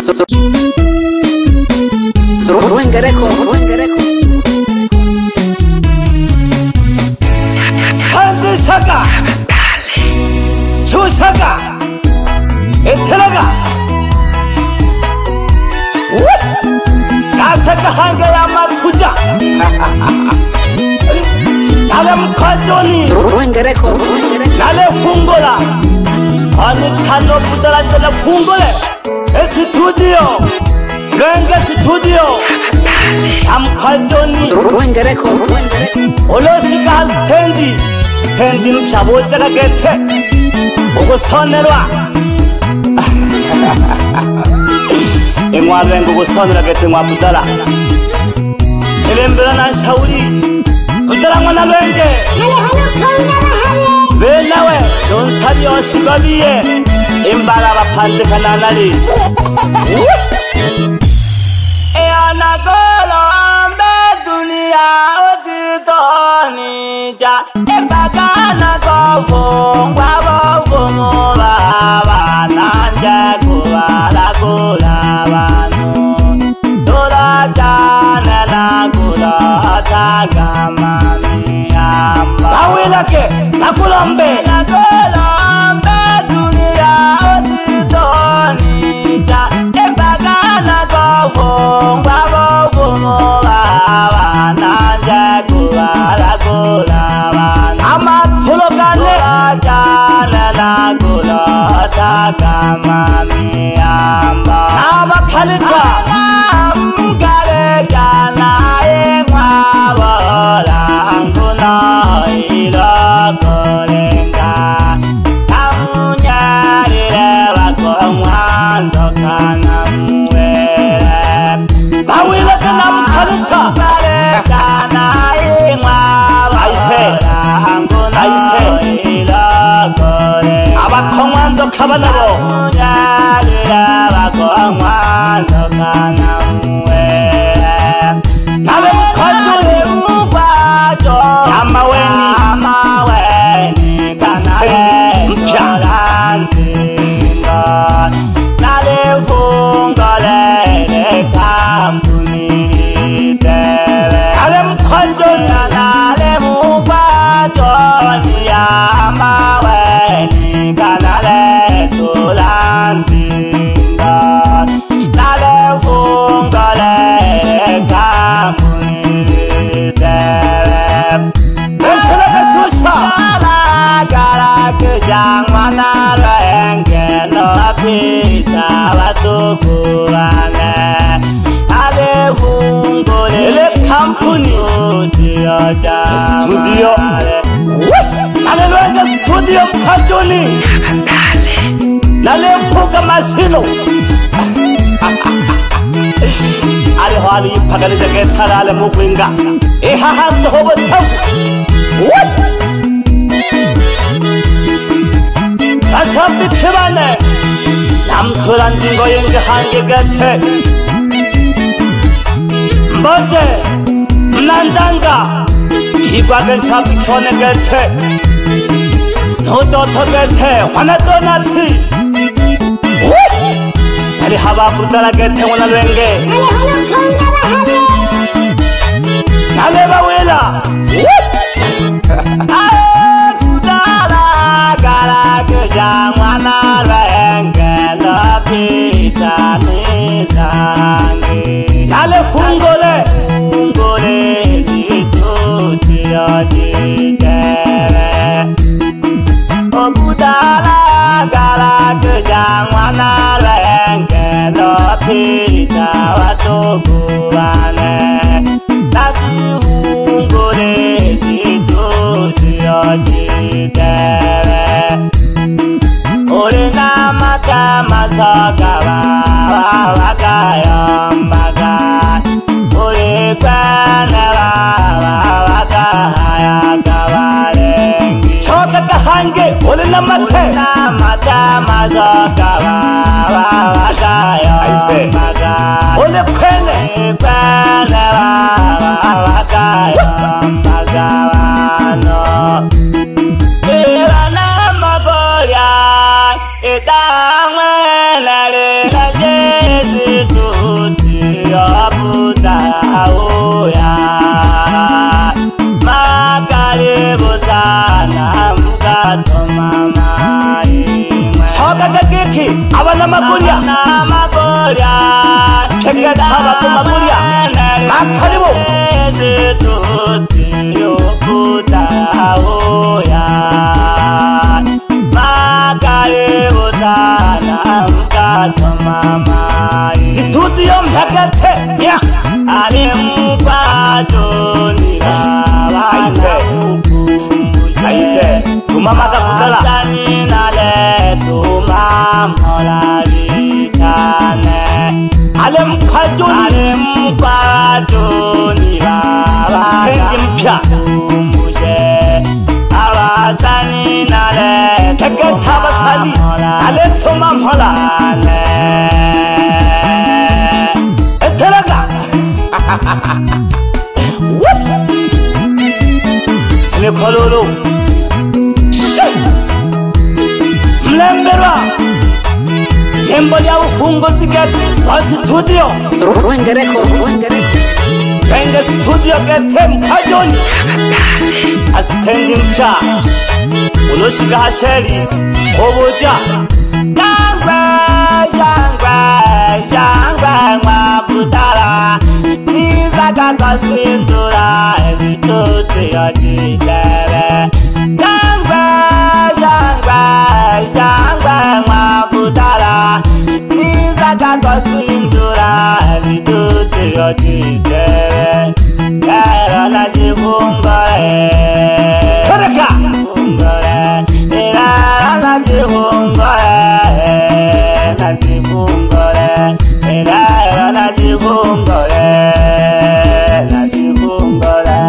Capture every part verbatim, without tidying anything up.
Ruengereko, Ruengereko. 한드사가 주사가 에테라가 나사가 한개야마 투자 나름 과존이 Ruengereko, Ruengereko. 나래 훈거라 아니 탄노 부다라잖아 훈거래 스튜디오 랭가 스튜디오 남과존이 Ruengereko, Ruengereko. 올로시가 스탠디 스탠디는 샤보자가 겟해 오고 선내려와 잉와랭 보고 선으로 겟해 와 부다라 헬렘베라 난 샤우리 부다랑만 나로행게 왜 나왜 논사리 어시거리에 임바라바 판드카 나나리 에아나걸ombe dunia odidonija embagana kofungwa bofumoba bananje kubala kulabanu dorajana nakula tagamami amba bawilake nakulombe nakolombe dunia odidonija embagana kofungwa Kamami amba abakhalitha amgale jana emawala anguna ilokolenga amunyarire bakomwanzo kana mwere bawile kana mkhalitha gale jana emawala anguna ilokolenga abakomwanzo kabanabo nyalira bakomwanzo kana mwere nale mkhalitha mugwajo amaweni amaweni kana mpyalantinga nale fungole kampuni tebe nale mkhalitha nale mugwajo amaweni kana le tulantinga nale fungole kampuni tebe Entelaka susha Gala kejang mana lenge no pita watukurane Ale fungole le kampuni studio Nale lenge studio mkajoni Nale mpuka masino Ali hali pagale jage tharale mukwinga e hahan to hobo thaw what asab thibane nam thuran dingo yenge hange gathe boje nandanga higwagen sab khone gathe no to to gathe wana to nathi what ali haba putala gathe wana lenge nale bawela ae putala gala kejangwana lenge no pita nizangi nale fungole fungole zituti odijere o putala gala kejangwana lenge no pita watukuwane Nati fungole zituti odijere Ore namaka masoka wakayombaga Ore kwane wakaya kawalengi Choka kahange ore namate Namaka masoka wakayombaga Ore kwane kwane wakayombaga wano Ira namagoya Itangwe nare na jezi Tega taba kumakulia Makaribu Zitudio kutaoya Makaribu sana mkato mama Zitudio mhakete Ya Alimpato nilabana kukumbushe Aise Kumamaka kutala Asani nale tumamola vitane Alem kajuni Alem kajuni baba Stendi mpya kumbushe Abasani nale Tege tabasali Ale toma mhola Etelaga Ni kololo Mlemberwa Yembo ya ufungo siget Wa studio Ruenge record, ruenge record. Benga studio getem kajoni Asitendi mcha Unoshiga hasheri Oboja Shangwe, shangwe, shangwe mwabutala Nizaka kasindura Ezitote yojitebe Shangwe, shangwe, shangwe mwabutala Nizaka kasindura Ezitote yojitebe Kero na jifungore Kereka Jifungore Nirara na jifungore Na jifungore Nirara na jifungore Na jifungore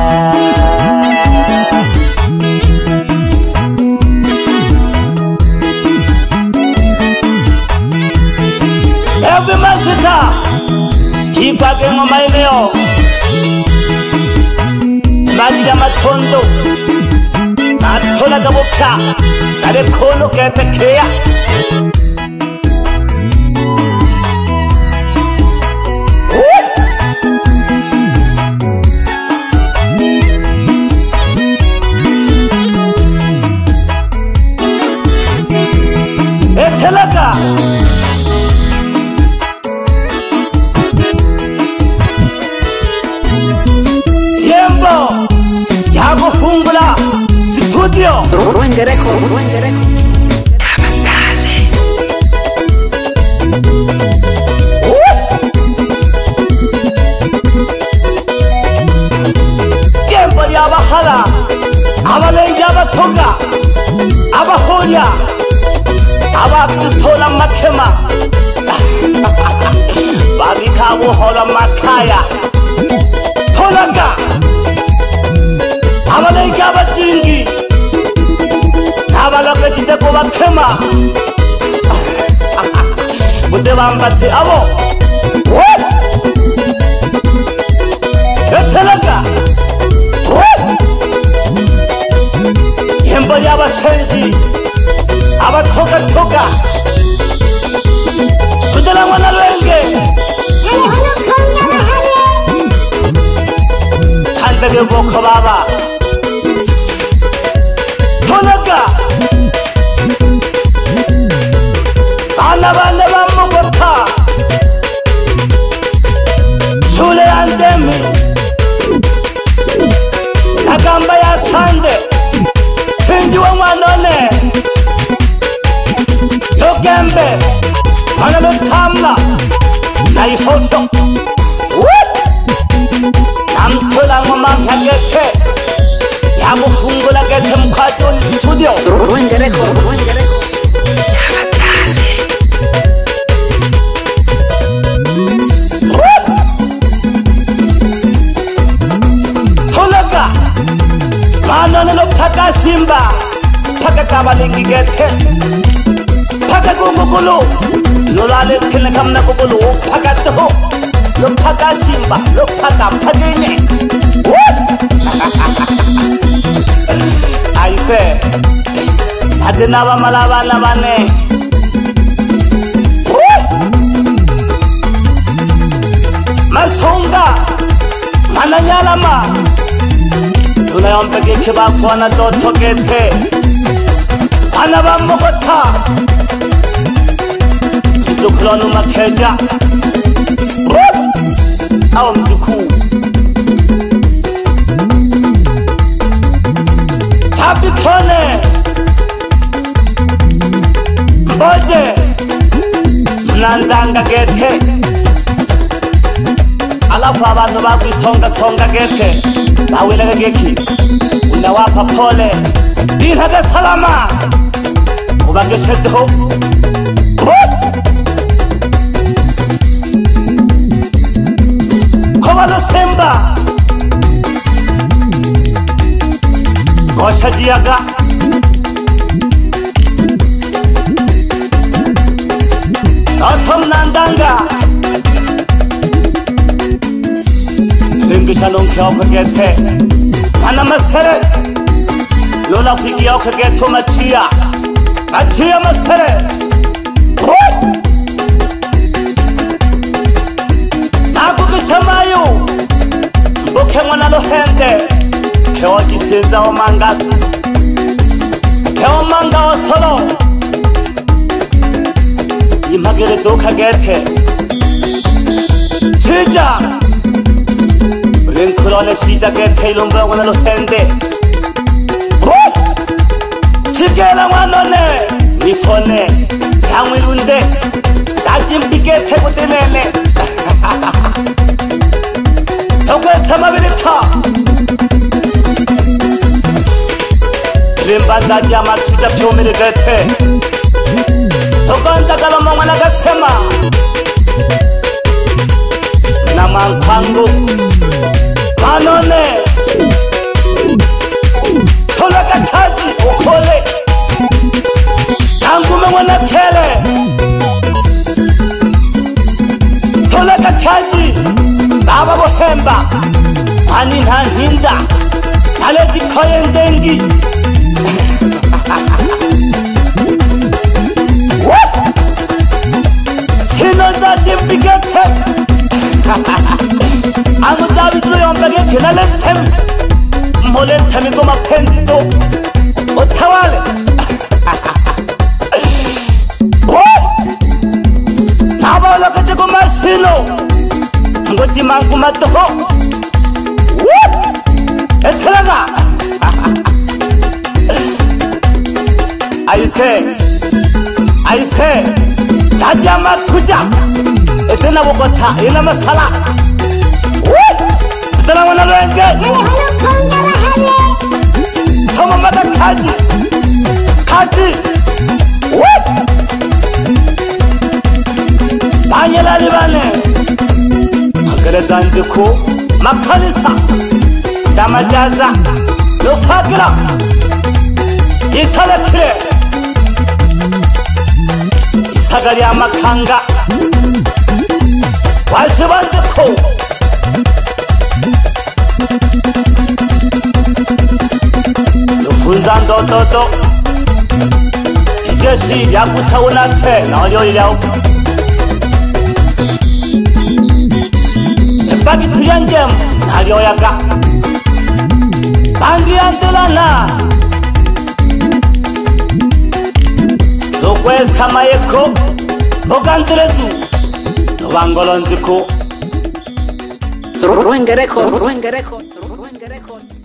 Every masita Kipa gengo maeneo Maji ya matondo Atola gaboka Kale kono kete kea Etelaga Yembo Yago fungula Studio Ruenge record, ruenge record. Yembo yabahala Abalengi abatoga Abahoria Abakusola makema Babika buhola makaya Tolaga Abalengi abajingi Abalaga jiteko bakema Bude bambati abo Etelaga Yembo yabashenji Abatoga toga Kudala mwana lwenge Kandage voko baba Tolaga Bana bana bamugota Shule andemi Takamba ya sande Finji wa mwanone Yogembe Mana lutamla Naihoto Namtola ngoma mhagete Yamu fungula gete mkwajoni studio Ruenge record, ruenge record. Tolaga Manone lo paka simba Paka kabalingi gete Paka gungukulu Lolale tine kamna kukulu Paka toho Lo paka simba Lo paka pagine Aise Adina wa malabana bane Masonga Mananyalama Tunayompege kiba kuwana doto gete Anaba mogota Izukulonu makeja Au mjukuu Tabikone Mboje Mnandanga gete Alafu abantu bagwisonga songa gete Bawilega geki Unawapa pole Dinhaga salama Ubagesheto Kowalo Semba Gosha Jiaga Otom Nandanga Lingisha non kyo kagete Ana masere Lola fiki yao kageto machia Machia masere Shamayu Mboke mwana lo hende Kewa kisenza o manga Kewa manga o solo Imagere doka gete Chija Rinkulone shija gete ilumba mwana lo hende Chigela wanone Nifone Yamwirunde Dajimbigete kutenene Ogwe samabirika Limbanda jama tija pyomire gete Oganda galoma mwana gasema Namankwangu Manone Tola kataji ukole Nangume mwana kele Tola kataji Baba bohemba Ani ntahinda Naleti koye ndengi Sino zati mbigete Angu zabizu yombagete Naletem Moletem iko mapenzi to Otawale Naba lakati kumasino Ngoji mangu matoho Woo! Etelaga I say I say Tajama tuja Etena wokota Ina masala Woo! Etena wana lenge Toma mada kaji Kaji Woo! Banyela libane Zanziku makanisa damajaza lufagira isalekire isagari amakanga washibanziku lufunza ndododo ijeshi yakusawunate naolyo ilyao Bagi tuyanjem nalioyaga Bangi andulana Lukwe samayeko Bogandulezu Nubangolonziku Ruengereko Ruengereko Ruengereko